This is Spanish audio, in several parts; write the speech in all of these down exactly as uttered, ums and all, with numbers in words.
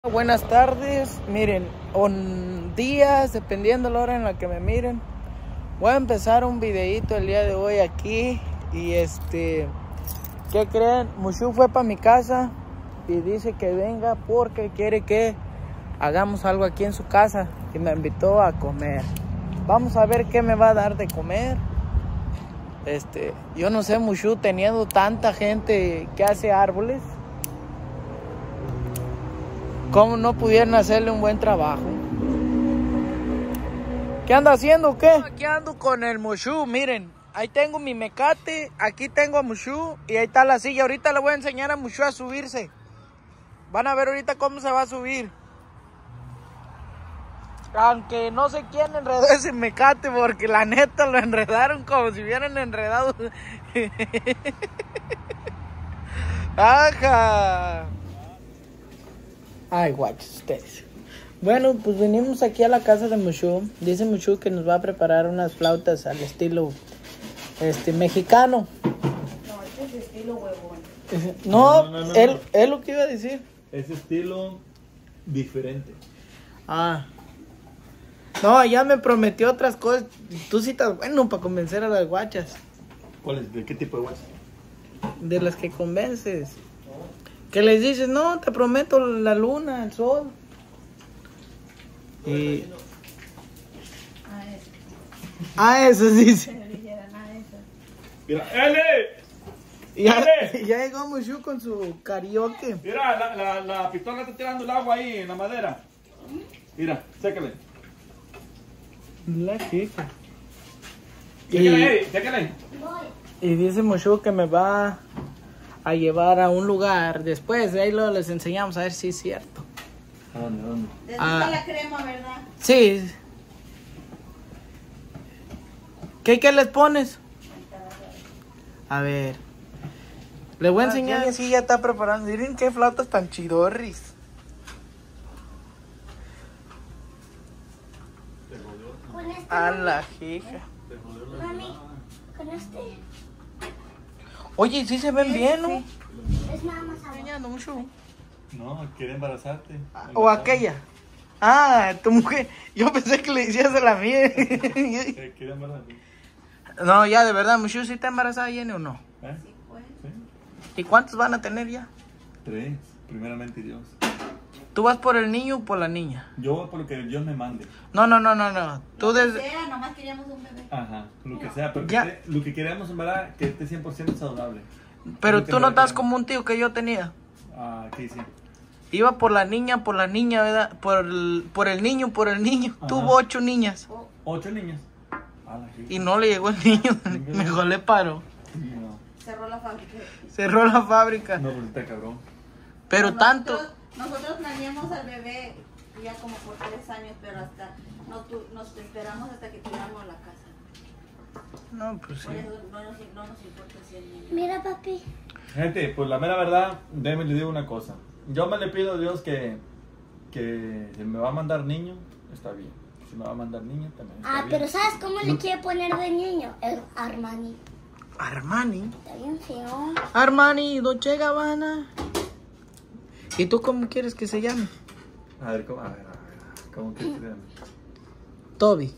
Buenas tardes, miren, o días, dependiendo de la hora en la que me miren. Voy a empezar un videito el día de hoy aquí. Y este, ¿qué creen? Mushu fue para mi casa y dice que venga porque quiere que hagamos algo aquí en su casa. Y me invitó a comer. Vamos a ver qué me va a dar de comer. Este, yo no sé, Mushu, teniendo tanta gente que hace árboles, ¿cómo no pudieran hacerle un buen trabajo? ¿Qué anda haciendo o qué? Aquí ando con el Mushu, miren. Ahí tengo mi mecate, aquí tengo a Mushu y ahí está la silla. Ahorita le voy a enseñar a Mushu a subirse. Van a ver ahorita cómo se va a subir. Aunque no sé quién enredó ese mecate, porque la neta lo enredaron como si hubieran enredado. ¡Ajá! Ay, guachos ustedes. Bueno, pues venimos aquí a la casa de Mushu. Dice Mushu que nos va a preparar unas flautas al estilo este mexicano. No, este es estilo huevón. No, No, no, no, no, él, no. él lo que iba a decir. Es estilo diferente. Ah. No, ya me prometió otras cosas. Tú sí estás bueno para convencer a las guachas. ¿Cuál es? ¿De qué tipo de guasa? De las que convences. Que les dices, no, te prometo la luna, el sol. Y... Ah, eso. Ah, eso sí, sí. Pero dijeron, ah, eso. Mira, ¡L! Y ya, ¡Dale! ya llegó Mushu con su karaoke. Mira, la, la, la pistola está tirando el agua ahí en la madera. Mira, sécale. La chica. Sécale, Y, Eri, sécale. y dice Mushu que me va a llevar a un lugar. Después de ahí lo les enseñamos a ver si es cierto. ¿A dónde, dónde? Desde Ah. la crema, ¿verdad? Sí. ¿Qué, qué les pones? A ver. Les voy a enseñar. Sí, ya está preparando. Miren qué flautas tan chidorris. Con este, A la hija. mami, con este Oye, sí se ven bien, ¿no? es nada más agua. Enseñando mucho. No, quiere embarazarte. O aquella. Ah, tu mujer. Yo pensé que le decías a la mía. Eh, Quiere embarazarte. No, ya de verdad, Mushu, ¿sí está embarazada Jenny o no? ¿Eh? Sí, pues. Sí. ¿Y cuántos van a tener ya? Tres, primeramente Dios. ¿Tú vas por el niño o por la niña? Yo voy por lo que Dios me mande. No, no, no, no, no. Tú Lo que desde... sea, nomás queríamos un bebé. Ajá, lo que sea, pero que Ya. esté- lo que queremos en verdad que esté cien por ciento saludable. Pero Lo que tú no me estás refiero. como un tío que yo tenía. Ah, sí, sí. Iba por la niña, por la niña, ¿verdad? Por el, por el niño, por el niño. Ajá. Tuvo ocho niñas. Oh, Ocho niños. Ah, la gente. Y no le llegó el niño. Mejor le paró. No, cerró la fábrica. Cerró la fábrica. no, pues está cabrón. Pero No, tanto... Nosotros, nosotros planeamos al bebé ya como por tres años, pero hasta no, tu- nos esperamos hasta que tiramos la casa. No, pues sí. Por eso no nos, no nos importa si el niño. Mira, papi. Gente, pues la mera verdad, déjame le digo una cosa. Yo me le pido a Dios que, que si me va a mandar niño, está bien. Si me va a mandar niño, también está Ah, bien. pero ¿sabes cómo le quiere poner de niño? El Armani. Armani. Está bien feo. Armani, Dolce Gabbana. ¿Y tú cómo quieres que se llame? A ver, ¿cómo? A ver, a ver, a ver, ¿cómo que se llama? Toby.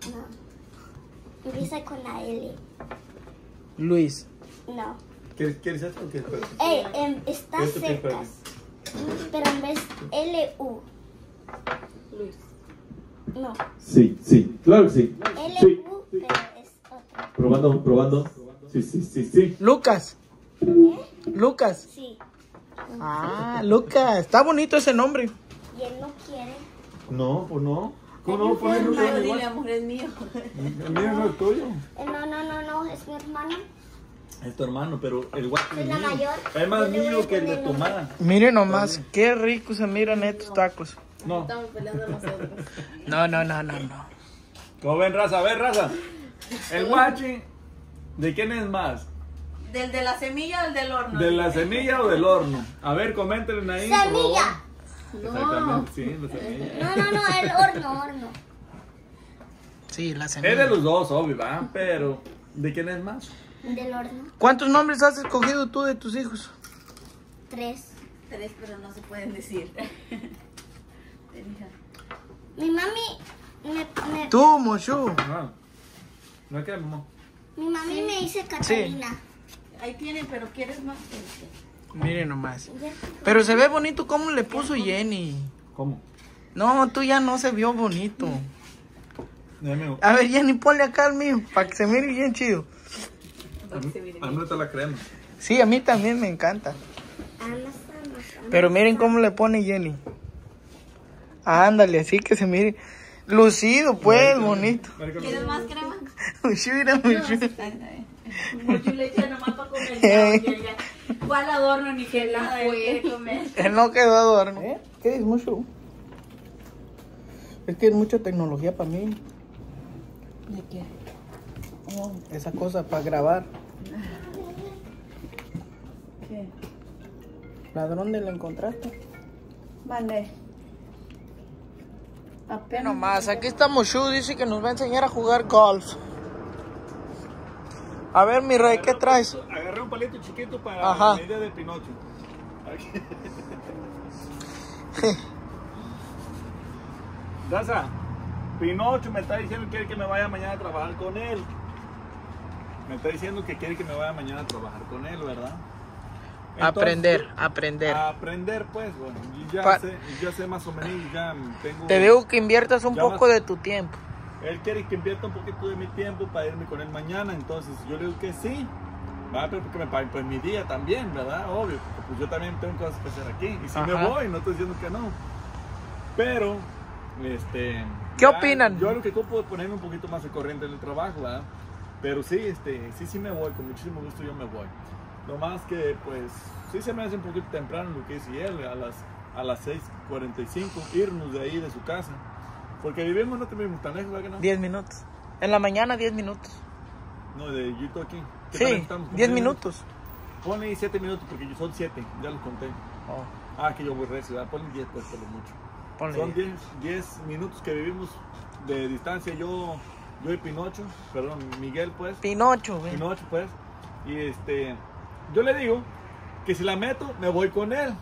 No. Empieza con la L. Luis. No. ¿Quieres, ¿Quieres esto o quieres esto? Ey, em, está Esto que es cerca. Pero en vez L U. Luis. No. Sí, sí, claro que sí. L U, pero es otro. Probando, probando. Sí, sí, sí, sí. Lucas. ¿Eh? Lucas. Sí. Ah, Lucas. Está bonito ese nombre. Y él no quiere. No, pues no. ¿Cómo no? Es Pones un mío, nombre dile, igual. amor, es mío. El mío no es tuyo. Eh, No, no, no, no. Es mi hermano. Es tu hermano, pero el guapo Es es la mío. mayor. Es más Yo le voy a mío que el de poner tu nombre. mamá. Miren nomás, qué rico se miran estos tacos. No. Estamos peleando nosotros. No, no, no, no, no. ¿Cómo ven, raza? A ver, raza. El guachi, ¿de quién es más? ¿Del de la semilla o el del horno? ¿De la semilla o del horno? A ver, coméntenle ahí. por favor. ¡Semilla! No. Exactamente, sí, la semilla. No, no, no. El horno, horno. Sí, la Es de semilla. los dos, obvio, ¿verdad? Pero, ¿de quién es más? Del horno. ¿Cuántos nombres has escogido tú de tus hijos? Tres. Tres, pero no se pueden decir. Mi mami me, me- Tú, Moshu. No, no es que mamá. mi mami me dice Catalina. Ahí tienen, pero ¿quieres más? Miren nomás. Pero se ve bonito cómo le puso Jenny. ¿Cómo? No, tú ya no se vio bonito. Dame, A ver, Jenny, ponle acá al mío, para que se mire bien chido. a mí a mí me gusta la crema. Sí, a mí también me encanta. Amas, amas, amas. Pero miren cómo le pone Jenny. Ándale, así que se mire lucido, pues, bonito. ¿Quieres más crema? Moshu, mira, Moshu. Mucho leche nomás para comer. Ya, ya. ¿Cuál adorno ni que nada? Él quiere comer. Él no quedó adorno. ¿Eh? ¿Qué es Moshu? Es que es mucha tecnología para mí. ¿De qué? Oh, esa cosa para grabar. ¿Qué? ¿La dónde la encontraste? Vale. Apenas. Nomás, aquí está Moshu, dice que nos va a enseñar a jugar golf. A ver, mi rey, ¿qué traes? Agarré un palito chiquito para Ajá. la medida de Pinocho. Daza, Pinocho me está diciendo que quiere que me vaya mañana a trabajar con él. Me está diciendo que quiere que me vaya mañana a trabajar con él, ¿verdad? Entonces, Aprender, aprender. A aprender, pues, bueno, y ya, Pa- sé, ya sé más o menos, ya tengo... Te digo que inviertas un Ya poco más- de tu tiempo. Él quiere que invierta un poquito de mi tiempo para irme con él mañana, entonces yo le digo que sí, va, pero que me paguen pues mi día también, ¿verdad? Obvio, porque pues yo también tengo cosas que hacer aquí, y si me Ajá. voy, no estoy diciendo que no, pero, este... ¿Qué ya, opinan? Yo lo que ocupo es ponerme un poquito más de corriente en el trabajo, ¿verdad? Pero sí, este, sí, sí me voy, con muchísimo gusto yo me voy. Lo más que, pues, sí se me hace un poquito temprano lo que dice él, a las, a las seis cuarenta y cinco, irnos de ahí, de su casa. Porque vivimos, no te vivimos tan lejos, ¿verdad que no? Diez minutos. En la mañana, diez minutos. No, de Yuto aquí. ¿Qué Sí, tal estamos? ¿Como diez minutos. Ponle ahí siete minutos porque yo son siete, ya los conté. Oh, Ah, que yo voy recio, ¿verdad? Ponle diez pues por lo mucho. ponle. Son diez, diez minutos que vivimos de distancia yo, yo y Pinocho, perdón, Miguel pues. Pinocho, güey. Pinocho pues. Y este, yo le digo que si la meto, me voy con él.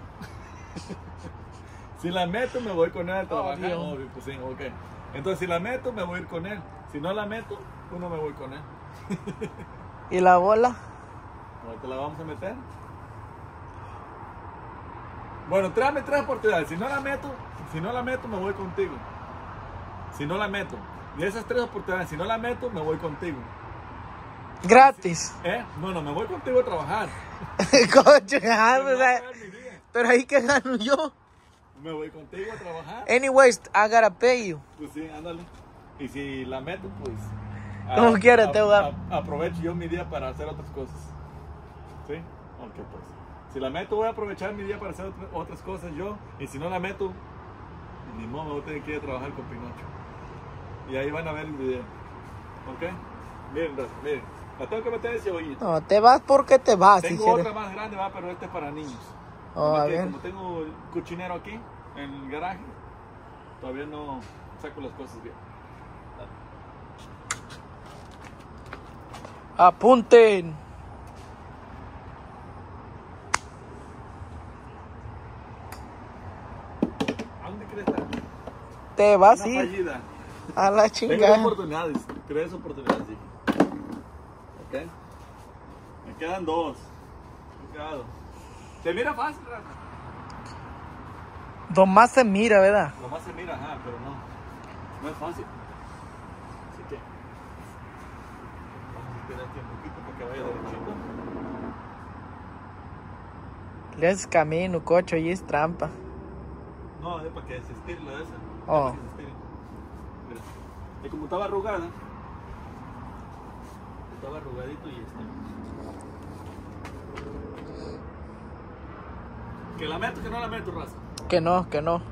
Si la meto, me voy con él a trabajar. Obvio. Obvio, pues sí, ok. Entonces, si la meto, me voy a ir con él. Si no la meto, pues no me voy con él. ¿Y la bola? Ahorita la vamos a meter. Bueno, tráeme tres oportunidades. Si no la meto, si no la meto, me voy contigo. Si no la meto. De esas tres oportunidades, si no la meto, me voy contigo. Gratis. ¿Eh? No, no, me voy contigo a trabajar. Coche, ah, Me pues, voy a ah, pagar mi día. pero ahí que gano yo. Me voy contigo a trabajar. Anyways, I gotta pay you. Pues sí, ándale. Y si la meto, pues... Como a- quiera, a- te voy a- a- Aprovecho yo mi día para hacer otras cosas. ¿Sí? Ok, pues. Si la meto, voy a aprovechar mi día para hacer otra- otras cosas yo. Y si no la meto, ni modo, me voy a tener que ir a trabajar con Pinocho. Y ahí van a ver el video. ¿Ok? Miren, raza, miren. La tengo que meter ese hoyito. No, te vas porque te vas. Si Tengo quieres. otra más grande, va, pero este es para niños. Oh, Nomás a que ver. Como tengo el cochinero aquí, en el garaje, todavía no saco las cosas bien. Apunten. ¿A dónde quieres estar? Te vas Una a ir fallida. a la Tengo chingada. oportunidades, tres oportunidades, dije. Ok. Me quedan dos. Me quedan dos. ¿Te mira fácil, Rafa? Nomás se mira, ¿verdad? Nomás se mira, ajá, pero no. No es fácil. Así que vamos a esperar aquí un poquito para que vaya derechito. Le haces camino, cocho, y es trampa. No, es para que se estire la de esa. Oh. Para que se estire. Mira. Y como estaba arrugada, estaba arrugadito y está. Que la meto, que no la meto, raza. Que no, que no.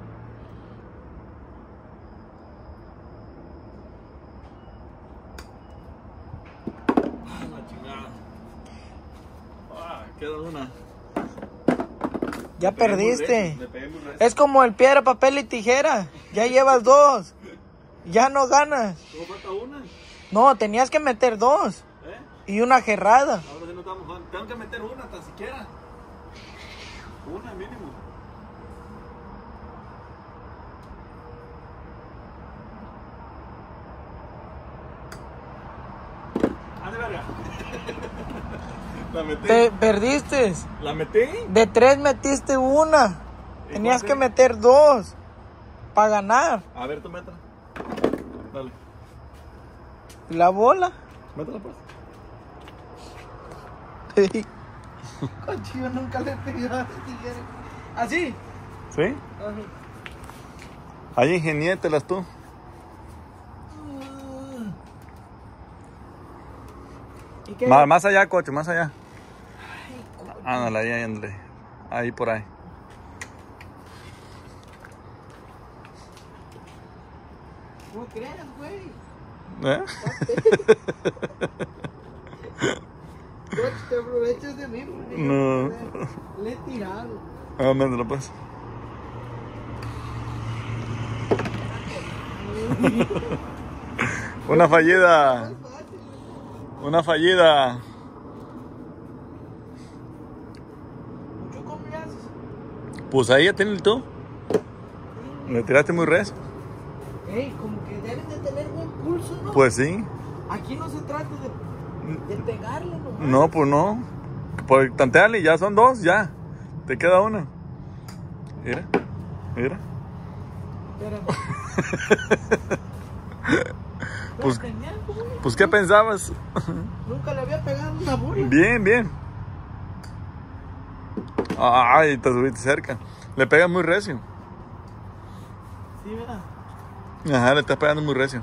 Ah, la chingada. Ah, queda una. Ya Le pegué muy perdiste. recio, le pegué muy recio. Es como el piedra, papel y tijera. Ya llevas dos. Ya no ganas. ¿Cómo falta una? No, tenías que meter dos. ¿Eh? Y una gerrada. Ahora sí no estamos jugando. Tengo que meter una, tan siquiera. Una mínimo. La metí. Te perdiste. ¿La metí? De tres metiste una. Tenías que meter dos para ganar. A ver, tú métela. Dale. La bola. Métela pues. Coche, yo nunca le he pegado a tijera. ¿Así? ¿Sí? Ajá. Ahí ingeniételas tú. ¿Y qué? Más, más allá, coche, más allá. Ándale, ahí, ándale. Ahí por ahí. ¿Cómo crees, güey? ¿Eh? Coche, te aprovechas de mí. Porque No. Le, le he tirado. Ah, métela pues. Una fallida. Una fallida. ¿Mucho cómo le haces? Pues ahí ya tienes tú. Le tiraste muy recio. Ey, como que deben de tener buen pulso, ¿no? Pues sí. Aquí no se trata de, de pegarle, ¿no? No, pues no. Por tantearle, ya son dos, ya. Te queda una. Mira, mira. Espérame. Pues, Genial, güey. pues, ¿qué pensabas? Nunca le había pegado una bola. Bien, bien. Ay, te subiste cerca. Le pegas muy recio. Sí, ¿verdad? Ajá, le estás pegando muy recio.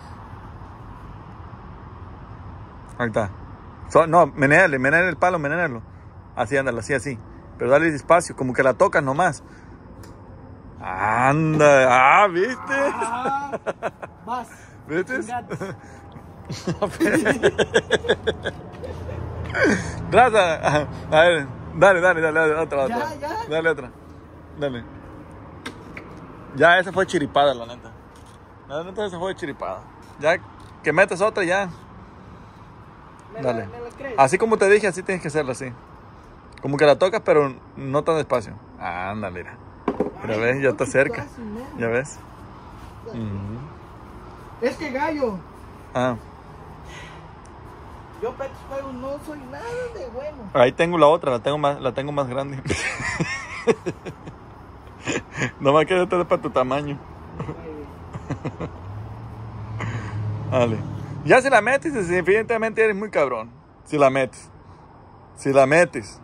Ahí está. So, no, menéale, menéale el palo, menéalo. Así, ándalo, así, así. Pero dale despacio, como que la tocas nomás. Anda, ah, ¿viste? Ah, vas. ¿Viste? Gatos. Raza, a ver, dale, dale, dale, dale, otra, otra. Ya, ya. Dale otra. Dale. Ya, esa fue chiripada, la neta. La neta, esa fue chiripada. Ya que metes otra, ya. ¿Me Dale. La, ¿Me la crees? Así como te dije, así tienes que hacerla, así. Como que la tocas, pero no tan despacio. Ándale, mira. Mira, Ay, ves, ya está poquito cerca. así, ¿no? Ya ves. Ujú. Es que gallo, Ah, yo para estos juegos no soy nada de bueno. ahí tengo la otra, la tengo más, la tengo más grande. Nomás que esta es para tu tamaño. Dale. Ya si la metes, definitivamente eres muy cabrón. Si la metes. Si la metes.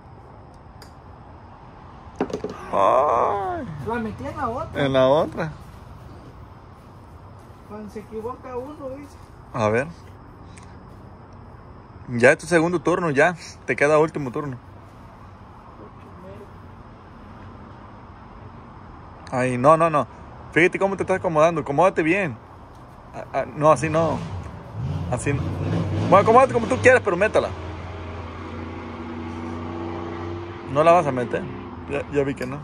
Ay, La metí en la otra. en la otra. Cuando se equivoca uno, dice. A ver. Ya es tu segundo turno, ya. Te queda último turno. Ay, no, no, no. Fíjate cómo te estás acomodando. Acomódate bien. Ah, ah, no, así no. Así no. Bueno, acomódate como tú quieras, pero métala. No la vas a meter. Ya, ya vi que no.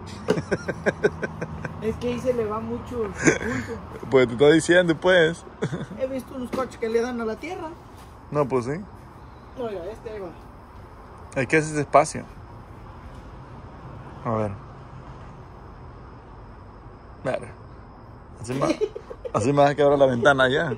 Es que ahí se le va mucho el pulso. Pues te estoy diciendo, pues. He visto unos coches que le dan a la tierra. No, pues sí. Oiga, este ahí va. Hay que hacer espacio. A ver. Mira. Así me, así me vas a quebrar la ventana ya.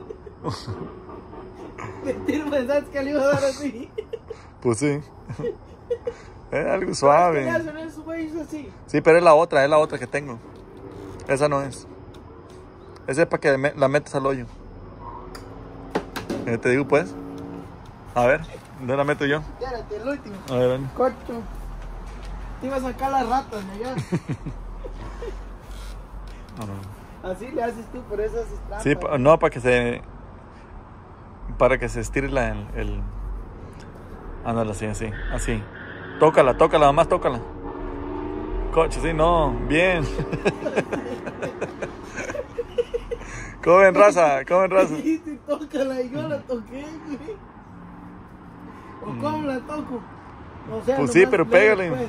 ¿Tú pensabas que le iba a dar así? Pues sí. Es algo ¿Qué suave. le hacen esos güeyes así? Sí, pero es la otra, es la otra que tengo. Esa no es. Esa es para que me- la metas al hoyo. Eh, te digo pues. A ver, ¿dónde la meto yo? Espérate, el último. A ver, ven. Cocho. Te iba a sacar las ratas, ¿no? Ya. Así le haces tú, por eso haces trampa. Sí, pa- no, para que se. Para que se estire la, el. el... Ándale, así, así, así. Tócala, tócala, nomás tócala. Coche, sí, no, bien. ¿Cómo ven, raza? ¿Cómo ven, raza? Dijiste, tócala y yo la toqué, güey. ¿O cómo la toco? O sea, Pues sí, nomás pero le- pégale. pues.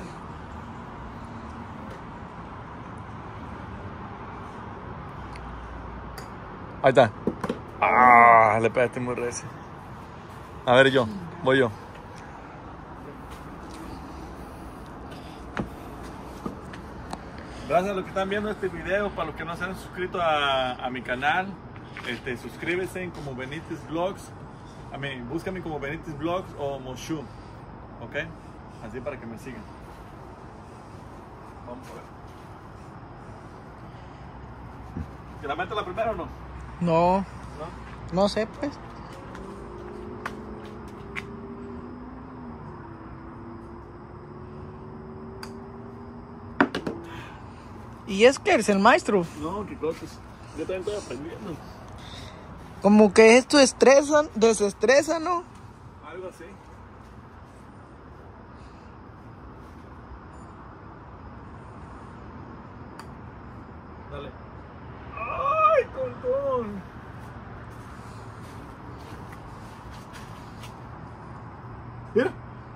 Ahí está. Ah, le pegaste muy recio. A ver, yo, voy yo. Gracias a los que están viendo este video, para los que no se han suscrito a, a mi canal, este, suscríbete como Benítez Vlogs A mí, búscame como Benítez Vlogs o Moshu, ¿ok? Así para que me sigan. Vamos a ver. ¿Que la meta la primera o no? No, ¿No? no sé pues. Y es que eres el maestro. No, qué cosas. Yo también estoy aprendiendo. Como que esto estresa, desestresa, ¿no? Algo así. Dale. ¡Ay, tontón! Mira.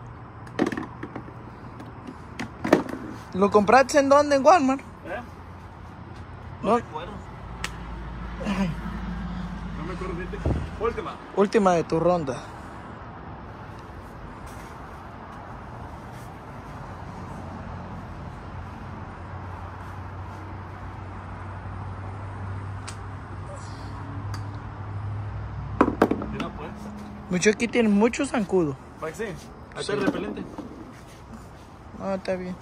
¿Lo compraste en dónde? ¿En Walmart? ¿Eh? No. No me acuerdo. No me acuerdo, fíjate. Última. Última de tu ronda. Mira pues. Mucho aquí tienen mucho zancudo. ¿Para que sí? Ahí está el repelente. Ah, está bien.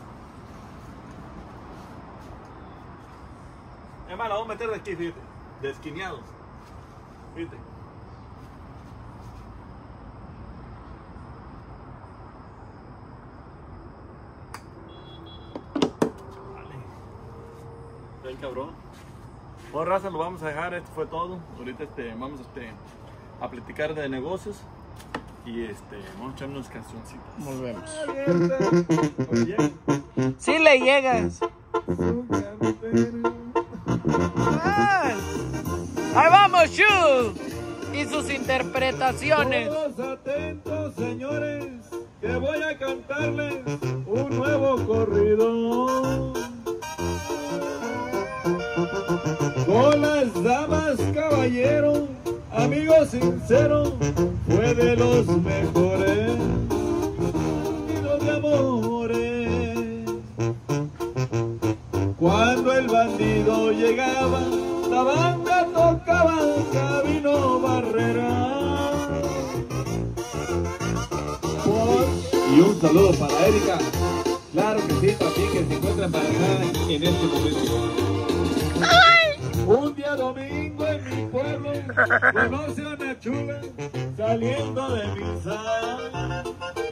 Es más, la vamos a meter de aquí, fíjate. De esquineados. Fíjate. Vale. Bien cabrón. Bueno, raza, lo vamos a dejar. Esto fue todo. Ahorita este, vamos este, a platicar de negocios. Y este, vamos a echar unas cancioncitas. Volvemos. Oye. Sí le llegas. ¡Ay! ¡Ahí vamos, Shu! Y sus interpretaciones. Todos atentos, señores, que voy a cantarles un nuevo corrido. Con las damas, caballeros, amigos sinceros, fue de los mejores corridos de amores. Cuando el bandido llegaba, la banda tocaba Sabino Barrera. Y un saludo para Erika. Claro que sí, también que se encuentra embarazada en este momento. Un día domingo en mi pueblo conoce a una chula saliendo de misa.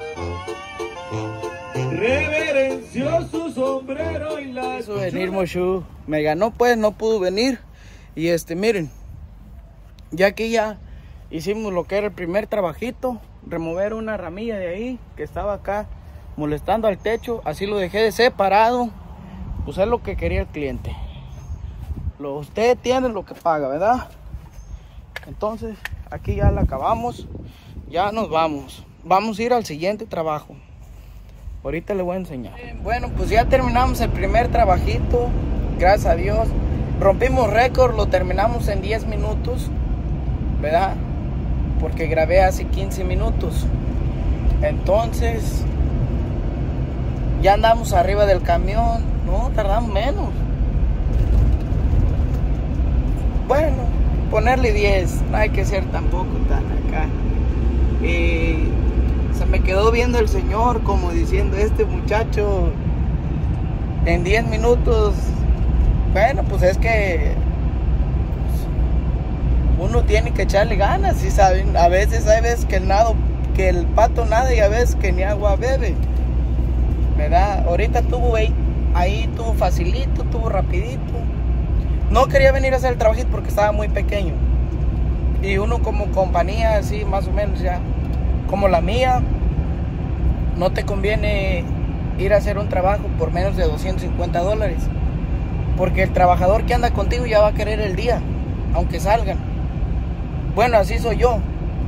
Reverenció su sombrero y la Quiso venir Moshu. Me ganó pues, no pudo venir. Y este, miren, ya que ya hicimos lo que era el primer trabajito, remover una ramilla de ahí que estaba acá molestando al techo, así lo dejé de separado, pues es lo que quería el cliente. Lo, usted tiene lo que paga, ¿verdad? Entonces, aquí ya la acabamos, ya nos vamos. Vamos a ir al siguiente trabajo. Ahorita le voy a enseñar. Bueno, pues ya terminamos el primer trabajito, gracias a Dios. Rompimos récord, lo terminamos en diez minutos, ¿verdad? Porque grabé hace quince minutos. Entonces, ya andamos arriba del camión. No, tardamos menos. Bueno, ponerle diez, no hay que ser tampoco tan acá. Y se me quedó viendo el señor como diciendo, este muchacho en diez minutos, bueno, pues es que uno tiene que echarle ganas, ¿sí saben? A veces hay veces que el nado, que el pato nada y a veces que ni agua bebe, ¿verdad? Ahorita tuvo ahí, ahí tuvo facilito, tuvo rapidito. No quería venir a hacer el trabajito porque estaba muy pequeño. Y uno como compañía así más o menos ya, como la mía, no te conviene ir a hacer un trabajo por menos de doscientos cincuenta dólares. Porque el trabajador que anda contigo ya va a querer el día, aunque salgan. Bueno, así soy yo.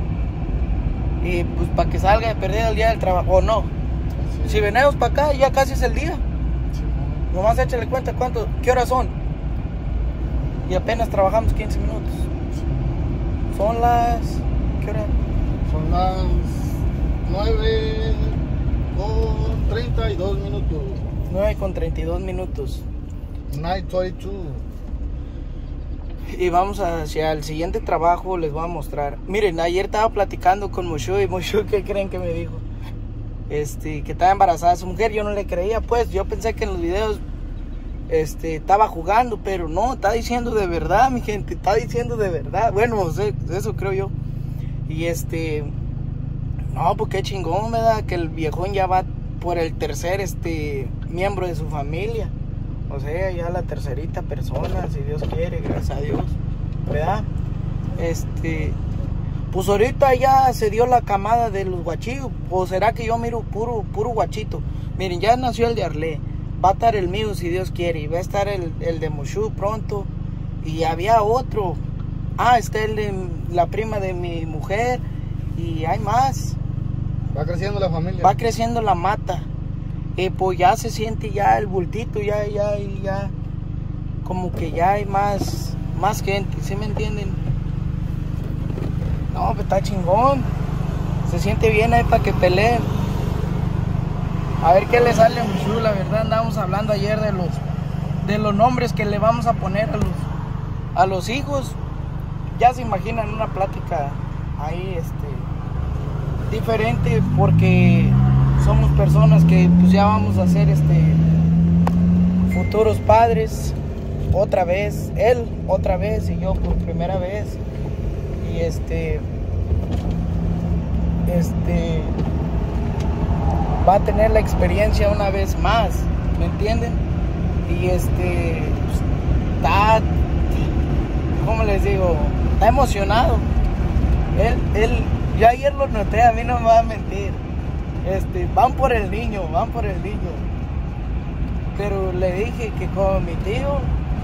Y pues para que salga de perder el día del trabajo, o no. Sí. Si venimos para acá, ya casi es el día. Sí. Nomás échale cuenta cuánto, qué horas son. Y apenas trabajamos quince minutos. Sí. Son las... ¿qué hora? Son las nueve con treinta y dos minutos. nueve con treinta y dos minutos. nueve veintidós. Y vamos hacia el siguiente trabajo, les voy a mostrar. Miren, ayer estaba platicando con Moshu y Moshu, ¿qué creen que me dijo? Este, que estaba embarazada su mujer. Yo no le creía, pues. Yo pensé que en los videos este, estaba jugando, pero no, está diciendo de verdad, mi gente. Está diciendo de verdad. Bueno, eso creo yo. Y este, no, pues qué chingón, ¿verdad? Que el viejón ya va por el tercer este, miembro de su familia. O sea, ya la tercerita persona, si Dios quiere, gracias a Dios, ¿verdad? Este, pues ahorita ya se dio la camada de los guachillos. ¿O será que yo miro puro, puro guachito? Miren, ya nació el de Arlé. Va a estar el mío, si Dios quiere. Y va a estar el, el de Moshu pronto. Y había otro. Ah, está el de la prima de mi mujer. Y hay más. Va creciendo la familia. Va creciendo la mata. Y pues ya se siente ya el bultito, ya, ya, ya, como que ya hay más, más gente, ¿sí me entienden? No, pues está chingón, se siente bien ahí para que peleen. A ver qué le sale a Moshu, la verdad andábamos hablando ayer de los, de los nombres que le vamos a poner a los, a los hijos. Ya se imaginan una plática ahí, este, diferente porque somos personas que pues ya vamos a ser este futuros padres otra vez, él otra vez y yo por primera vez. Y este este va a tener la experiencia una vez más, ¿me entienden? Y este pues, está, ¿cómo les digo? Está emocionado. Él, él, yo ayer lo noté, a mí no me va a mentir. Este, van por el niño, van por el niño. Pero le dije que como mi tío,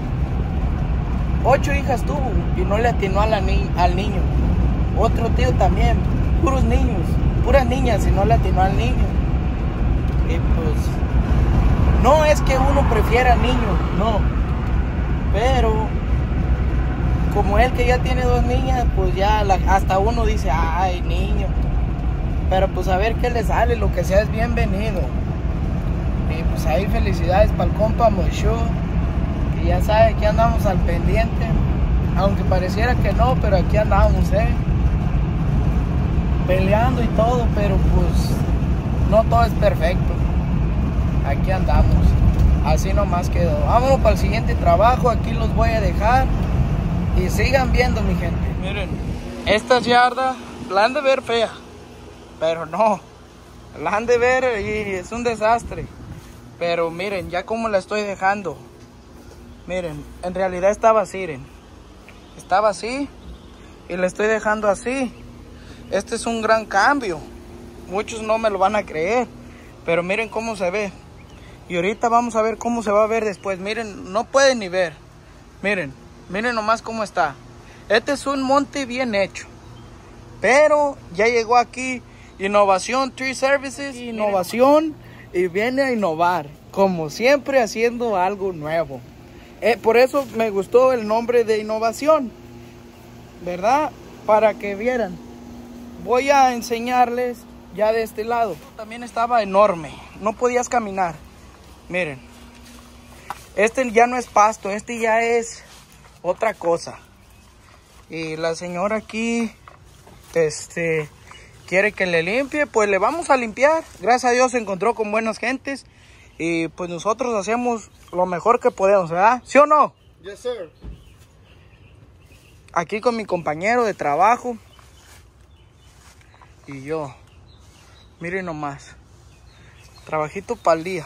ocho hijas tuvo y no le atinó a la ni al niño. Otro tío también, puros niños, puras niñas y no le atinó al niño. Y pues, no es que uno prefiera niños, no. Pero, como él que ya tiene dos niñas, pues ya la, hasta uno dice, ay, niño. Pero pues a ver qué le sale, lo que sea es bienvenido. Y pues ahí felicidades para el compa Moshu. Y ya sabe que andamos al pendiente. Aunque pareciera que no, pero aquí andamos, eh. Peleando y todo, pero pues no todo es perfecto. Aquí andamos. Así nomás quedó. Vámonos para el siguiente trabajo, aquí los voy a dejar. Y sigan viendo, mi gente. Miren, esta yarda la han de ver fea. Pero no, la han de ver y es un desastre. Pero miren, ya como la estoy dejando. Miren, en realidad estaba así, miren. Estaba así y la estoy dejando así. Este es un gran cambio. Muchos no me lo van a creer. Pero miren cómo se ve. Y ahorita vamos a ver cómo se va a ver después. Miren, no pueden ni ver. Miren, miren nomás cómo está. Este es un monte bien hecho. Pero ya llegó aquí Innovación Tree Services, innovación, y viene a innovar, como siempre haciendo algo nuevo. Eh, por eso me gustó el nombre de innovación, ¿verdad? Para que vieran. Voy a enseñarles ya de este lado. También estaba enorme, no podías caminar. Miren, este ya no es pasto, este ya es otra cosa. Y la señora aquí, este... quiere que le limpie, pues le vamos a limpiar. Gracias a Dios se encontró con buenas gentes. Y pues nosotros hacemos lo mejor que podemos, ¿verdad? ¿Sí o no? Yes, sir. Aquí con mi compañero de trabajo. Y yo. Miren nomás. Trabajito para el día.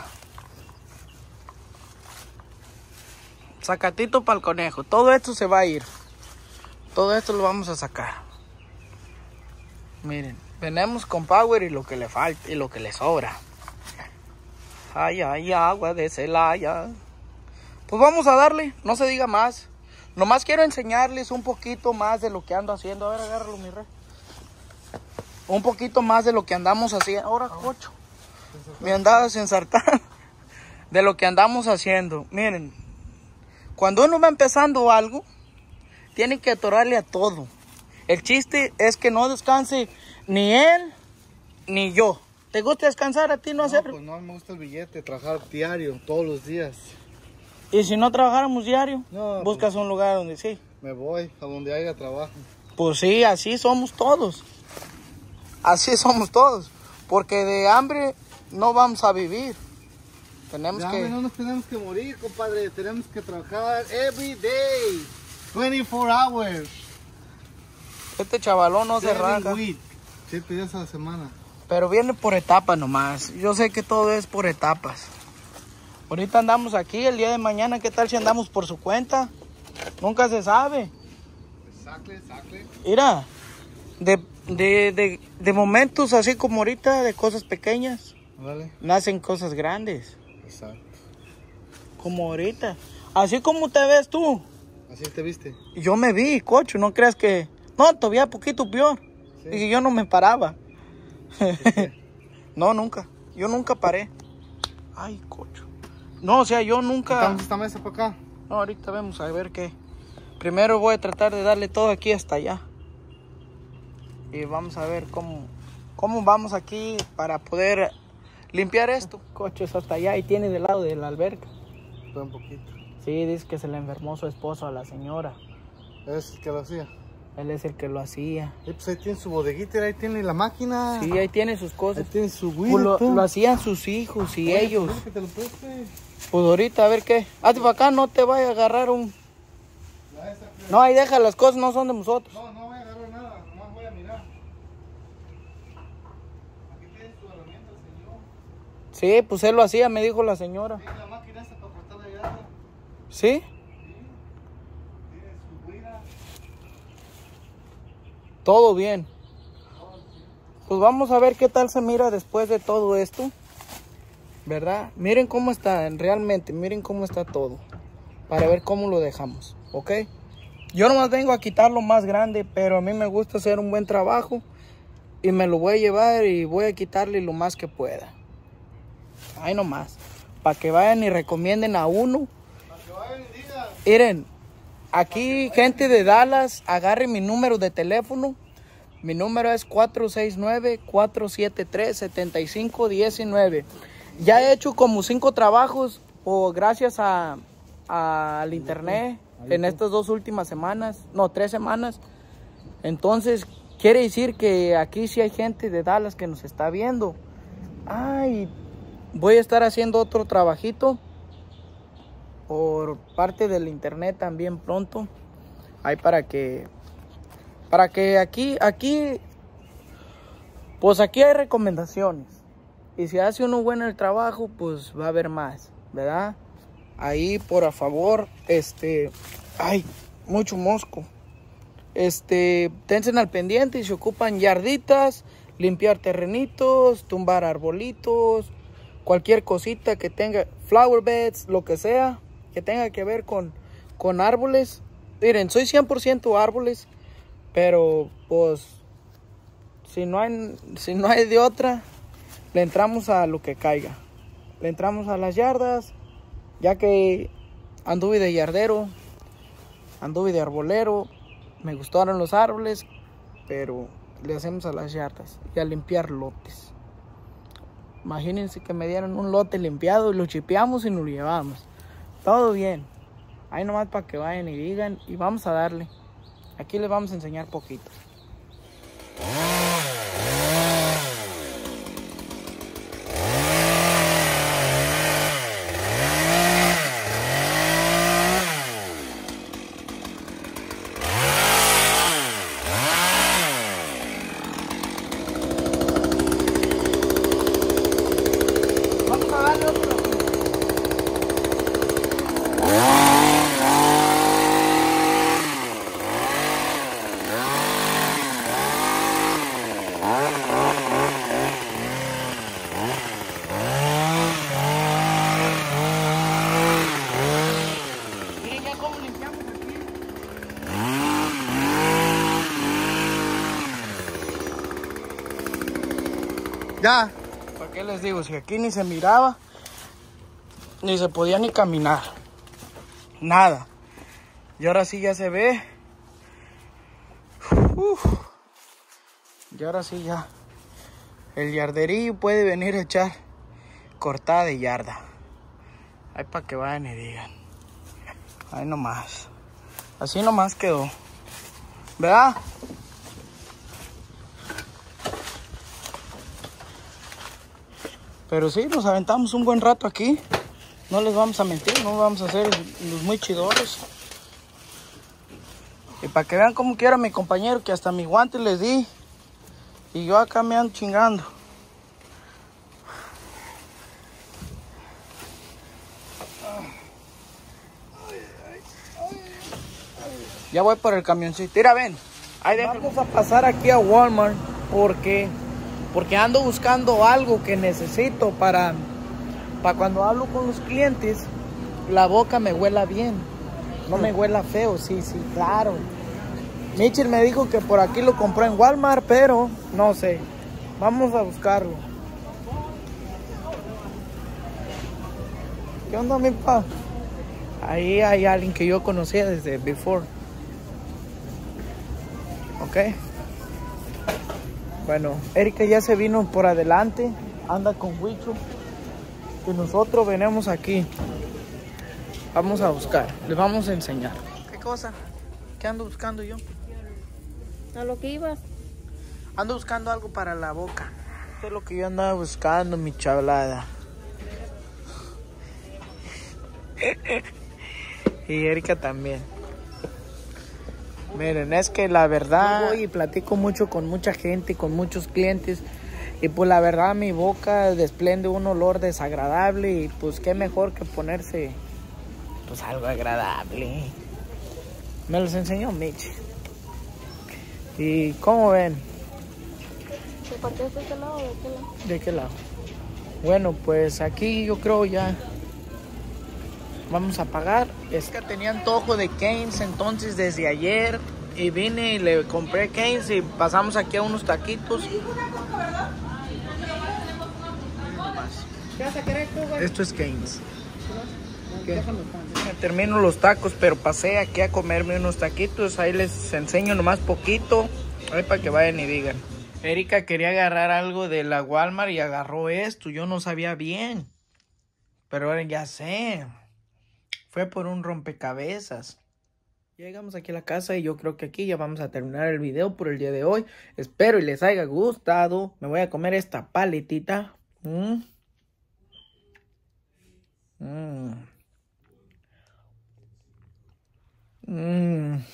Sacatito para el conejo. Todo esto se va a ir. Todo esto lo vamos a sacar. Miren. Venimos con power y lo que le falta y lo que le sobra. Ay, ay, agua de Celaya. Pues vamos a darle, no se diga más. Nomás quiero enseñarles un poquito más de lo que ando haciendo. A ver, agárralo, mi rey. Un poquito más de lo que andamos haciendo. Ahora, cocho. Me andaba ensartando. De lo que andamos haciendo. Miren, cuando uno va empezando algo, tiene que atorarle a todo. El chiste es que no descanse ni él, ni yo. ¿Te gusta descansar a ti no, no hacer? Pues no me gusta el billete, trabajar diario, todos los días. ¿Y si no trabajáramos diario? No, buscas pues, un lugar donde sí. Me voy a donde haya trabajo. Pues sí, así somos todos. Así somos todos. Porque de hambre no vamos a vivir. Tenemos De que... hambre no nos tenemos que morir, compadre. Tenemos que trabajar every day. veinticuatro hours. Este chavalón no se Every raja. week. Siete días a la semana. Pero viene por etapas nomás. Yo sé que todo es por etapas. Ahorita andamos aquí, el día de mañana, ¿qué tal si andamos por su cuenta? Nunca se sabe. Sacle, sacle. Mira, de, de, de, de momentos así como ahorita, de cosas pequeñas, Vale. nacen cosas grandes. Exacto. Como ahorita. Así como te ves tú. Así te viste. Yo me vi, cocho, no creas que... No, todavía poquito peor. Sí. Y yo no me paraba. No, nunca. Yo nunca paré. Ay, cocho. No, o sea, yo nunca... Quitamos esta mesa para acá. No, ahorita vamos a ver qué. Primero voy a tratar de darle todo aquí hasta allá. Y vamos a ver cómo, cómo vamos aquí para poder limpiar esto. Coches hasta allá y tiene del lado de la alberca. Todo un poquito. Sí, dice que se le enfermó su esposo a la señora. Es el que lo hacía. Él es el que lo hacía. Y pues ahí tiene su bodeguita, ahí tiene la máquina. Sí, ahí tiene sus Ahí cosas. tiene su Pues güey. lo, lo hacían sus hijos y ellos. Pues, que te lo preste. Pues ahorita a ver qué. Hazte para acá, no te vaya a agarrar un... No, ahí deja las cosas, no son de nosotros. No, no voy a agarrar nada, nomás voy a mirar. Aquí tiene su herramienta, señor. Sí, pues él lo hacía, me dijo la señora. Tiene la máquina esta para cortar la yarda. ¿Sí? Tiene su guira. Todo bien. Pues vamos a ver qué tal se mira después de todo esto. ¿Verdad? Miren cómo está, realmente, miren cómo está todo. Para ver cómo lo dejamos, ¿ok? Yo nomás vengo a quitar lo más grande, pero a mí me gusta hacer un buen trabajo. Y me lo voy a llevar y voy a quitarle lo más que pueda. Ahí nomás. Para que vayan y recomienden a uno. Para que vayan y digan. Miren, aquí gente de Dallas, agarre mi número de teléfono. Mi número es cuatro seis nueve, cuatro siete tres, siete cinco uno nueve. Ya he hecho como cinco trabajos o gracias a, a- al internet en estas dos últimas semanas, no, tres semanas. Entonces, quiere decir que aquí sí hay gente de Dallas que nos está viendo. Ay, voy a estar haciendo otro trabajito por parte del internet también pronto. Ahí para que, para que aquí, aquí, pues aquí hay recomendaciones. Y si hace uno bueno el trabajo, pues va a haber más, ¿verdad? Ahí, por favor, este... Ay, mucho mosco. Este, tensen al pendiente y se ocupan yarditas, limpiar terrenitos, tumbar arbolitos, cualquier cosita que tenga, flower beds, lo que sea, que tenga que ver con, con árboles. Miren, soy cien por ciento árboles, pero pues, si no hay, si no hay de otra... Le entramos a lo que caiga. Le entramos a las yardas. Ya que anduve de yardero. Anduve de arbolero. Me gustaron los árboles. Pero le hacemos a las yardas. Y a limpiar lotes. Imagínense que me dieron un lote limpiado. Y lo chipeamos y nos lo llevamos. Todo bien. Ahí nomás para que vayan y digan. Y vamos a darle. Aquí les vamos a enseñar poquito. Vamos a darle otro. Miren ya cómo limpiamos aquí. Ya. ¿Para qué les digo? Si aquí ni se miraba, ni se podía ni caminar. Nada. Y ahora sí ya se ve. Uf. Y ahora sí ya. El yarderillo puede venir a echar cortada de yarda. Ahí para que vayan y digan. Ahí nomás. Así nomás quedó. ¿Verdad? Pero sí, nos aventamos un buen rato aquí. No les vamos a mentir, no vamos a hacer los muy chidores. Y para que vean cómo quiera mi compañero, que hasta mi guante les di. Y yo acá me ando chingando. Ya voy por el camioncito. Mira, ven. Ahí vamos a pasar aquí a Walmart porque, porque ando buscando algo que necesito para, para cuando hablo con los clientes, la boca me huela bien. No me huela feo, sí, sí, claro. Mitchell me dijo que por aquí lo compró en Walmart, pero no sé. Vamos a buscarlo. ¿Qué onda, mi pa? Ahí hay alguien que yo conocía desde before. Ok. Bueno, Erika ya se vino por adelante. Anda con Huicho. Y nosotros venimos aquí. Vamos a buscar. Les vamos a enseñar. ¿Qué cosa? ¿Qué ando buscando yo? A lo que ibas. Ando buscando algo para la boca. Esto es lo que yo andaba buscando, mi chavalada. Y Erika también. Miren, es que la verdad, yo voy y platico mucho con mucha gente, con muchos clientes. Y pues la verdad mi boca desprende un olor desagradable. Y pues qué mejor que ponerse pues algo agradable. Me los enseñó Mitch. ¿Y cómo ven? ¿Te partes de este lado o de aquel lado? ¿De qué lado? Bueno, pues aquí yo creo ya vamos a pagar. Es que tenía antojo de Cane's entonces desde ayer. Y vine y le compré Cane's y pasamos aquí a unos taquitos. ¿Qué vas a querer tú, güey? Esto es Cane's. ¿Qué? Termino los tacos, pero pasé aquí a comerme unos taquitos. Ahí les enseño nomás poquito. Ahí para que vayan y digan. Erika quería agarrar algo de la Walmart y agarró esto. Yo no sabía bien. Pero ahora ya sé. Fue por un rompecabezas. Llegamos aquí a la casa y yo creo que aquí ya vamos a terminar el video por el día de hoy. Espero y les haya gustado. Me voy a comer esta paletita. Mm. Mm. Mm.